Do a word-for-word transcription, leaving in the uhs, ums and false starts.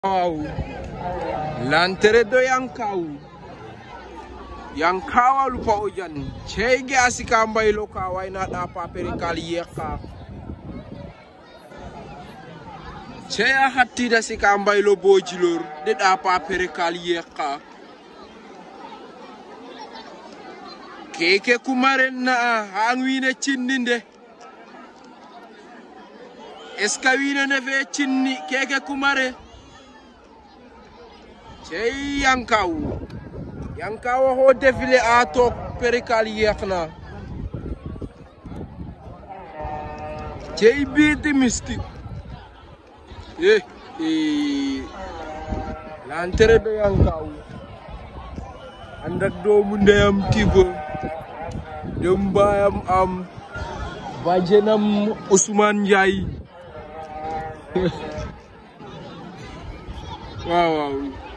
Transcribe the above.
Wow, l'entrée de Yankaw Yankawa lupa ojan chege asika mbailo ka waina da papere kali yeka cheya hatti da sika mbailo bojilor de da papere kali yeka keke kumaren na hangwine chinninde eska wine ne fe chinni keke kumare Cey Yankaw Yankaw ho défilé a tok perikal yexna cey biti mystique eh eh l'entrée de Yankaw andak doomu ndeyam Tigo dem bayam am bajenam Ousmane Ndiaye waaw waaw